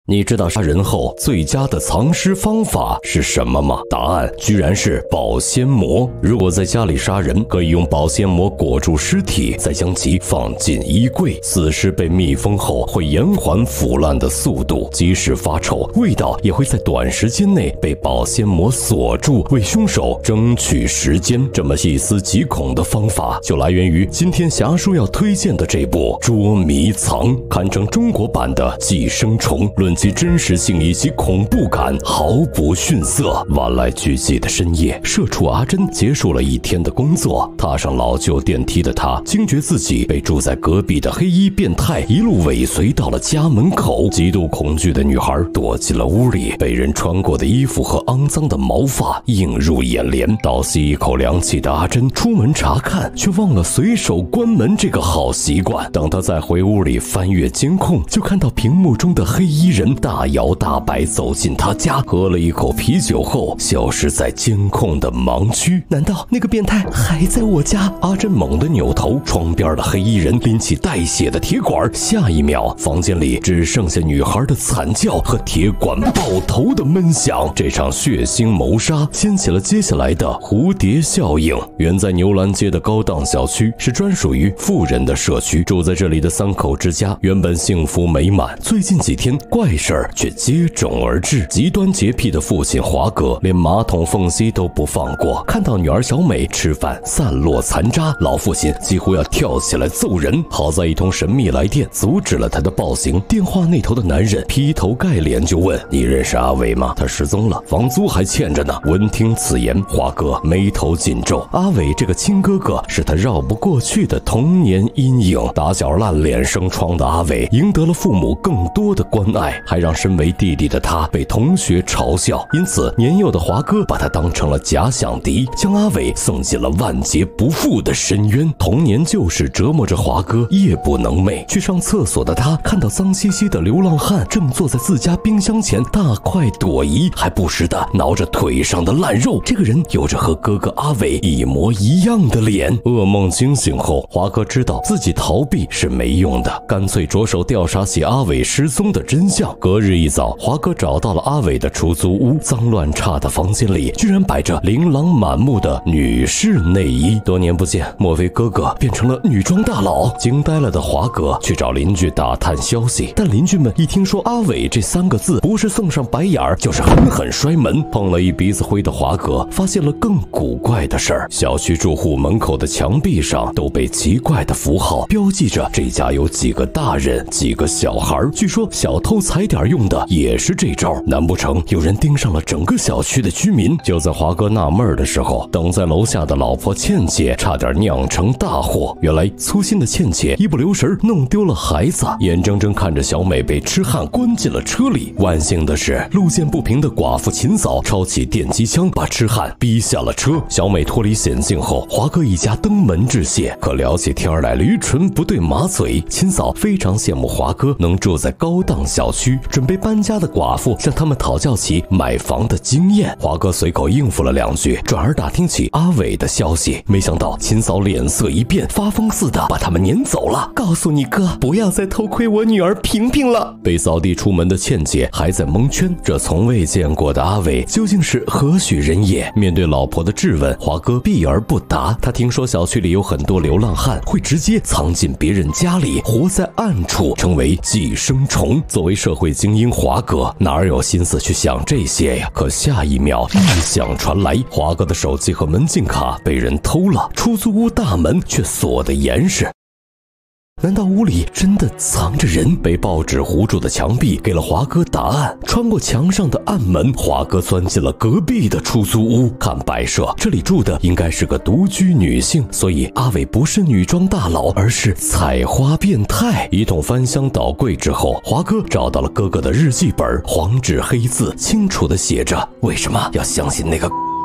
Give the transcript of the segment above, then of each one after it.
你知道杀人后最佳的藏尸方法是什么吗？答案居然是保鲜膜。如果在家里杀人，可以用保鲜膜裹住尸体，再将其放进衣柜。死尸被密封后会延缓腐烂的速度，即使发臭，味道也会在短时间内被保鲜膜锁住，为凶手争取时间。这么细思极恐的方法，就来源于今天侠叔要推荐的这部《捉迷藏》，堪称中国版的《寄生虫》。论其真实性以及恐怖感，毫不逊色。晚来俱寂的深夜，社畜阿珍结束了一天的工作，踏上老旧电梯的她，惊觉自己被住在隔壁的黑衣变态一路尾随到了家门口。极度恐惧的女孩躲进了屋里，被人穿过的衣服和肮脏的毛发映入眼帘。倒吸一口凉气的阿珍出门查看，却忘了随手关门这个好习惯。等她再回屋里翻阅监控，就看到屏幕中的黑衣人大摇大摆走进他家，喝了一口啤酒后消失在监控的盲区。难道那个变态还在我家？阿珍猛地扭头，窗边的黑衣人拎起带血的铁管，下一秒房间里只剩下女孩的惨叫和铁管爆头的闷响。这场血腥谋杀掀起了接下来的蝴蝶效应。远在牛栏街的高档小区是专属于富人的社区，住在这里的三口之家原本幸福美满，最近几天怪事儿却接踵而至。极端洁癖的父亲华哥连马桶缝隙都不放过，看到女儿小美吃饭散落残渣，老父亲几乎要跳起来揍人。好在一通神秘来电阻止了他的暴行。电话那头的男人劈头盖脸就问：你认识阿伟吗？他失踪了，房租还欠着呢。闻听此言，华哥眉头紧皱。阿伟这个亲哥哥是他绕不过去的童年阴影。打小烂脸生疮的阿伟赢得了父母更多的关爱，还让身为弟弟的他被同学嘲笑，因此年幼的华哥把他当成了假想敌，将阿伟送进了万劫不复的深渊。童年就是折磨着华哥夜不能寐。去上厕所的他看到脏兮兮的流浪汉正坐在自家冰箱前大快朵颐，还不时地挠着腿上的烂肉。这个人有着和哥哥阿伟一模一样的脸。噩梦惊醒后，华哥知道自己逃避是没用的，干脆着手调查起阿伟失踪的真相。隔日一早，华哥找到了阿伟的出租屋，脏乱差的房间里居然摆着琳琅满目的女士内衣。多年不见，莫非哥哥变成了女装大佬？惊呆了的华哥去找邻居打探消息，但邻居们一听说阿伟这3个字，不是送上白眼儿，就是狠狠摔门。碰了一鼻子灰的华哥发现了更古怪的事儿，小区住户门口的墙壁上都被奇怪的符号标记着这家有几个大人几个小孩，据说小偷踩点用的也是这招。难不成有人盯上了整个小区的居民？就在华哥纳闷的时候，等在楼下的老婆倩倩差点酿成大祸。原来粗心的倩倩一不留神弄丢了孩子，眼睁睁看着小美被痴汉关进了车里。万幸的是，路见不平的寡妇秦嫂抄起电击枪把痴汉逼下了车。小美脱离险境后，华哥一家登门致谢。可聊起天来驴唇不对马嘴，秦嫂非常羡慕华哥能住在高档小区。准备搬家的寡妇向他们讨教起买房的经验，华哥随口应付了2句，转而打听起阿伟的消息。没想到秦嫂脸色一变，发疯似的把他们撵走了。告诉你哥，不要再偷窥我女儿萍萍了。被扫地出门的倩姐还在蒙圈，这从未见过的阿伟究竟是何许人也？面对老婆的质问，华哥避而不答。他听说小区里有很多流浪汉会直接藏进别人家里，活在暗处，成为寄生虫。作为社会精英，华哥哪有心思去想这些呀？可下一秒异响传来，华哥的手机和门禁卡被人偷了，出租屋大门却锁得严实。难道屋里真的藏着人？被报纸糊住的墙壁给了华哥答案。穿过墙上的暗门，华哥钻进了隔壁的出租屋。看摆设，这里住的应该是个独居女性，所以阿伟不是女装大佬，而是采花变态。一通翻箱倒柜之后，华哥找到了哥哥的日记本，黄纸黑字清楚地写着：为什么要相信那个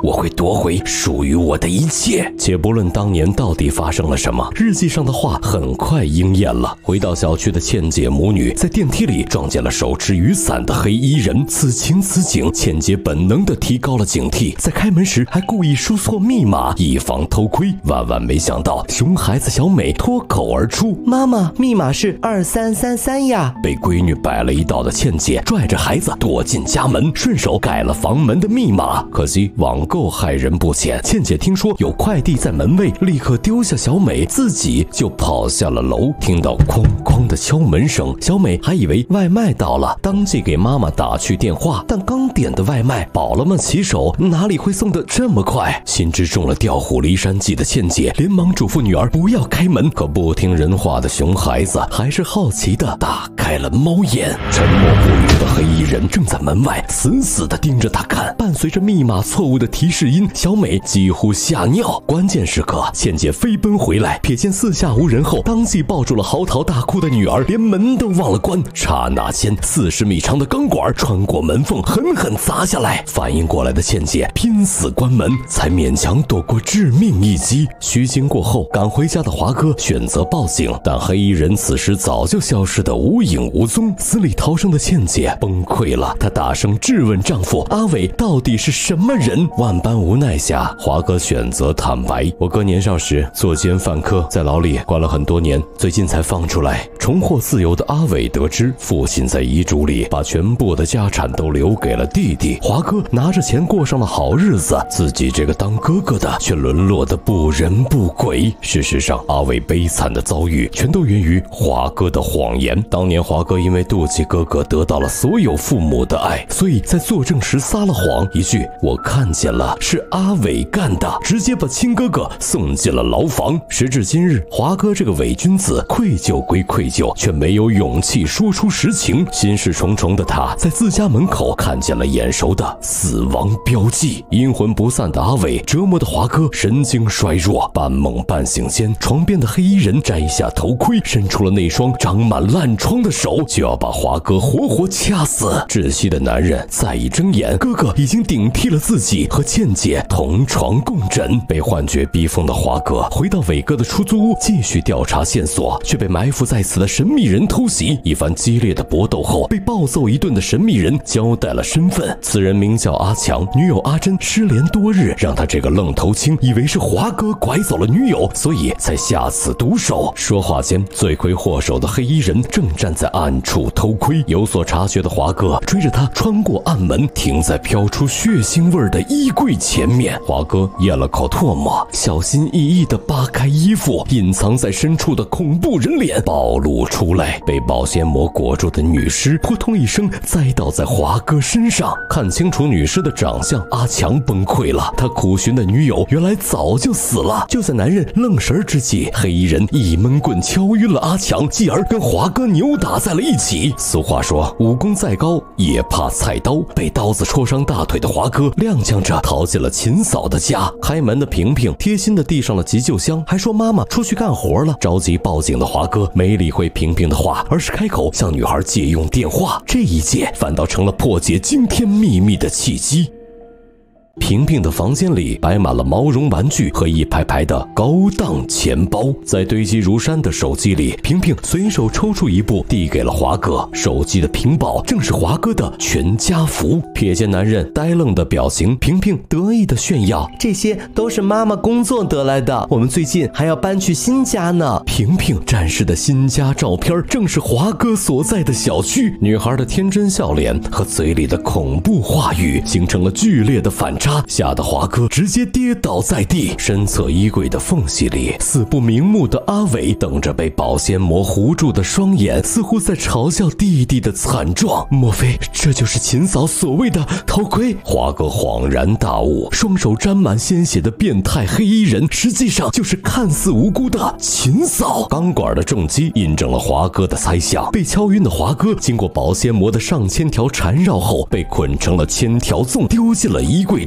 我会夺回属于我的一切。且不论当年到底发生了什么，日记上的话很快应验了。回到小区的倩姐母女在电梯里撞见了手持雨伞的黑衣人，此情此景，倩姐本能地提高了警惕，在开门时还故意输错密码，以防偷窥。万万没想到，熊孩子小美脱口而出：“ 妈妈，密码是2333呀！” 被闺女摆了一道的倩姐拽着孩子躲进家门，顺手改了房门的密码。可惜网购害人不浅，倩姐听说有快递在门卫，立刻丢下小美，自己就跑下了楼。听到哐哐的敲门声，小美还以为外卖到了，当即给妈妈打去电话。但刚点的外卖饱了吗骑手，哪里会送得这么快？心知中了调虎离山计的倩姐连忙嘱咐女儿不要开门，可不听人话的熊孩子还是好奇地打开了猫眼。沉默不语的黑衣人正在门外死死地盯着他看，伴随着密码错误的提示音，小美几乎吓尿。关键时刻，倩姐飞奔回来，瞥见四下无人后，当即抱住了嚎啕大哭的女儿，连门都忘了关。刹那间，40米长的钢管穿过门缝，狠狠砸下来。反应过来的倩姐拼死关门，才勉强躲过致命一击。虚惊过后，赶回家的华哥选择报警，但黑衣人此时早就消失得无影无踪。死里逃生的倩姐崩溃了，她大声质问丈夫：“阿伟到底是什么人？”万般无奈下，华哥选择坦白：“我哥年少时作奸犯科，在牢里关了很多年，最近才放出来。”重获自由的阿伟得知父亲在遗嘱里把全部的家产都留给了弟弟，华哥拿着钱过上了好日子，自己这个当哥哥的却沦落得不人不鬼。事实上，阿伟悲惨的遭遇全都源于华哥的谎言。当年华哥因为妒忌哥哥得到了所有父母的爱，所以在作证时撒了谎，一句“我看见了，是阿伟干的”，直接把亲哥哥送进了牢房。时至今日，华哥这个伪君子愧疚归愧疚，却没有勇气说出实情。心事重重的他在自家门口看见了眼熟的死亡标记。阴魂不散的阿伟折磨的华哥神经衰弱，半梦半醒间，床边的黑衣人摘下头盔，伸出了那双长满烂疮的手，就要把华哥活活掐死。窒息的男人再一睁眼，哥哥已经顶替了自己，和倩姐同床共枕。被幻觉逼疯的华哥回到伟哥的出租屋，继续调查线索，却被埋伏在此的神秘人偷袭。一番激烈的搏斗后，被暴揍一顿的神秘人交代了身份，此人名叫阿强，女友阿珍失联多日，让他这个愣头青以为是华哥拐走了女友，所以才下此毒手。说话间，罪魁祸首的黑衣人正站在暗处偷窥，有所察觉的华哥追着他穿过暗门，停在飘出血腥味的衣柜前面。华哥咽了口唾沫，小心翼翼地扒开衣服，隐藏在深处的恐怖人脸暴露出来。被保鲜膜裹住的女尸扑通一声栽倒在华哥身上。看清楚女尸的长相，阿强崩溃了，他苦寻的女友原来早就死了。就在男人愣神之际，黑衣人一闷棍敲晕了阿强，继而跟华哥扭打在了一起。俗话说，武功再高也怕菜刀。被刀子戳伤大腿的华哥踉跄着逃进了秦嫂的家。开门的萍萍贴心地递上了急救箱，还说妈妈出去干活了。着急报警的华哥没理会萍萍的话，而是开口向女孩借用电话。这一借反倒成了破解惊天秘密的契机。萍萍的房间里摆满了毛绒玩具和一排排的高档钱包，在堆积如山的手机里，萍萍随手抽出一部递给了华哥。手机的屏保正是华哥的全家福。瞥见男人呆愣的表情，萍萍得意的炫耀：“ 这些都是妈妈工作得来的，我们最近还要搬去新家呢。” 萍萍展示的新家照片正是华哥所在的小区。女孩的天真笑脸和嘴里的恐怖话语形成了剧烈的反差，吓得华哥直接跌倒在地。身侧衣柜的缝隙里，死不瞑目的阿伟瞪着被保鲜膜糊住的双眼，似乎在嘲笑弟弟的惨状。莫非这就是秦嫂所谓的偷窥？华哥恍然大悟，双手沾满鲜血的变态黑衣人实际上就是看似无辜的秦嫂。钢管的重击印证了华哥的猜想，被敲晕的华哥经过保鲜膜的上千条缠绕后，被捆成了千条粽，丢进了衣柜中。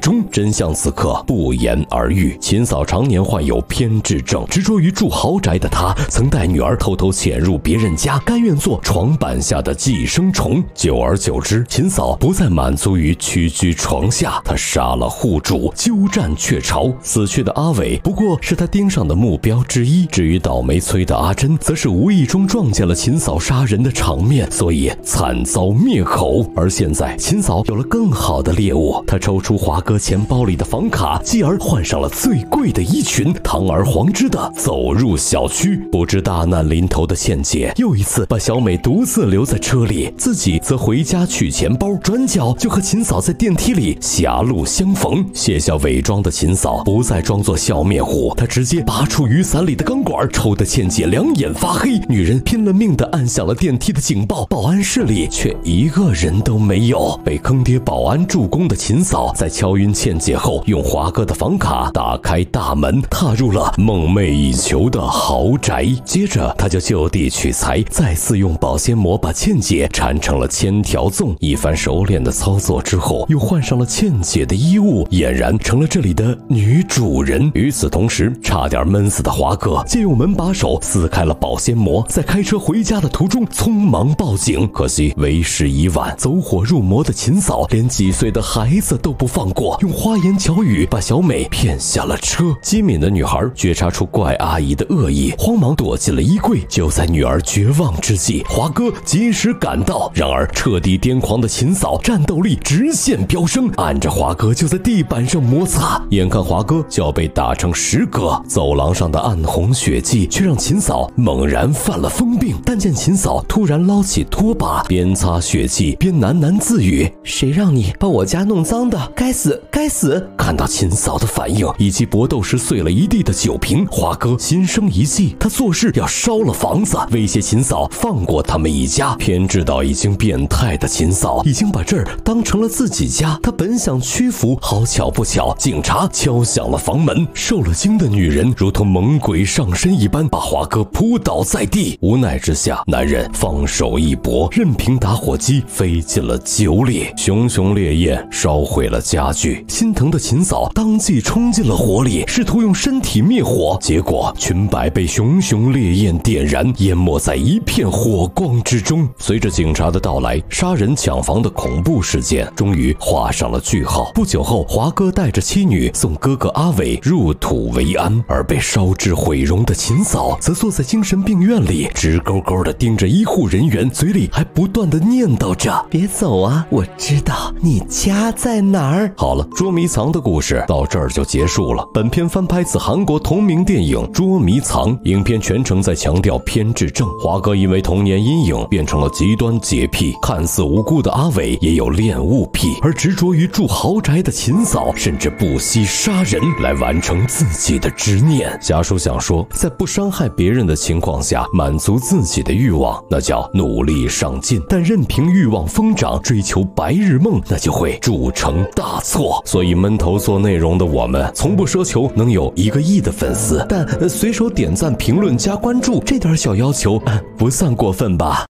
中。真相此刻不言而喻，秦嫂常年患有偏执症，执着于住豪宅的她，曾带女儿偷偷潜入别人家，甘愿做床板下的寄生虫。久而久之，秦嫂不再满足于屈居床下，她杀了户主，鸠占鹊巢。死去的阿伟不过是她盯上的目标之一。至于倒霉催的阿珍，则是无意中撞见了秦嫂杀人的场面，所以惨遭灭口。而现在秦嫂有了更好的猎物，她抽出华哥钱包里的房卡，继而换上了最贵的衣裙，堂而皇之的走入小区。不知大难临头的倩姐又一次把小美独自留在车里，自己则回家取钱包，转角就和秦嫂在电梯里狭路相逢。卸下伪装的秦嫂不再装作笑面虎，她直接拔出雨伞里的钢管，抽得倩姐两眼发黑。女人拼了命地按响了电梯的警报，保安室里却一个人都没有。被坑爹保安助攻的秦嫂在敲晕倩姐后，用华哥的房卡打开大门，踏入了梦寐以求的豪宅。接着她就地取材，再次用保鲜膜把倩姐缠成了千条粽。一番熟练的操作之后，又换上了倩姐的衣物，俨然成了这里的女主人。与此同时，差点闷死的华哥借用门把手撕开了保鲜膜，在开车回家的途中匆忙报警。可惜为时已晚，走火入魔的秦嫂连几岁的孩子都不放过，用花言巧语把小美骗下了车。机敏的女孩觉察出怪阿姨的恶意，慌忙躲进了衣柜。就在女儿绝望之际，华哥及时赶到。然而彻底癫狂的秦嫂战斗力直线飙升，按着华哥就在地板上摩擦，眼看华哥就要被打成10个。走廊上的暗红血迹却让秦嫂猛然犯了疯病。但见秦嫂突然捞起拖把，边擦血迹边喃喃自语： 谁让你把我家弄脏的，该死该死。 看到秦嫂的反应以及搏斗时碎了一地的酒瓶，华哥心生一计，他做事要烧了房子，威胁秦嫂放过他们一家。偏执到已经变态的秦嫂已经把这儿当成了自己家，他本想屈服，好巧不巧，警察敲响了房门。受了惊的女人如同猛鬼上身一般，把华哥扑倒在地。无奈之下，男人放手一搏，任凭打火机飞进了酒里，熊熊烈焰烧毁了家具。心疼的秦嫂当即冲进了火里，试图用身体灭火，结果裙摆被熊熊烈焰点燃，淹没在一片火光之中。随着警察的到来，杀人抢房的恐怖事件终于画上了句号。不久后，华哥带着妻女送哥哥阿伟入土为安，而被烧至毁容的秦嫂则坐在精神病院里，直勾勾地盯着医护人员，嘴里还不断地念叨着： 别走啊，我知道你家在哪儿。 好了，捉迷藏的故事到这儿就结束了。本片翻拍自韩国同名电影《捉迷藏》，影片全程在强调偏执症。华哥因为童年阴影变成了极端洁癖，看似无辜的阿伟也有恋物癖，而执着于住豪宅的秦嫂甚至不惜杀人来完成自己的执念。家叔想说，在不伤害别人的情况下满足自己的欲望，那叫努力上进；但任凭欲望疯长，追求白日梦，那就会铸成大错。所以闷头做内容的我们，从不奢求能有1个亿的粉丝，但随手点赞、评论、加关注这点小要求，不算过分吧？